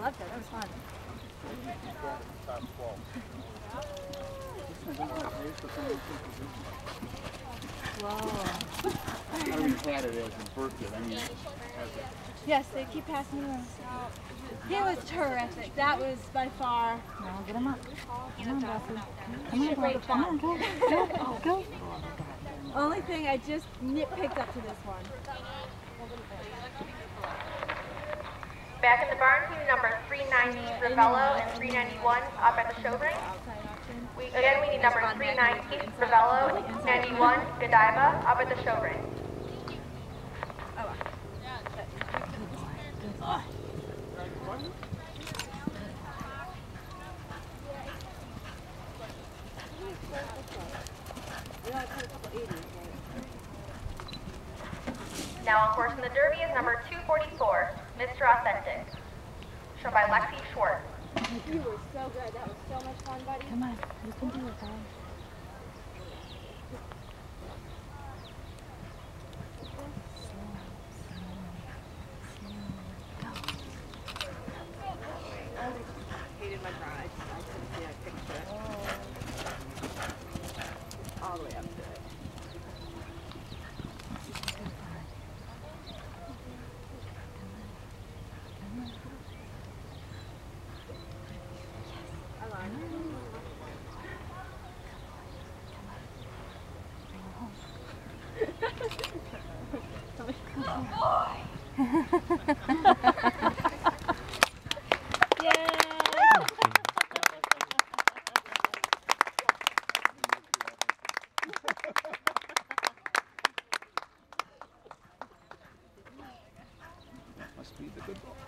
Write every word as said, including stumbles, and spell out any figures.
loved it. It was fun. Whoa. I don't even had it as a birthday. I mean, yes, they keep passing it around. It was terrific. That was by far. Now get him up. Come on, Bluffy. Come on, Bluffy. Come on, go. Go. Go. Only thing I just nitpicked up to this one. Back in the barn, team number three ninety, Ravello, and three ninety-one up at the show ring. We, again, we need number three ninety, Ravello, ninety-one, Godiva, up at the show ring. Now on course in the Derby is number two forty-four, Mister Authentic, shown by Lexi Schwartz. You were so good. That was so much fun, buddy. Come on, you can do it, bud. Hated my crown. I, I couldn't see that picture. All the way up to it. must be the good book.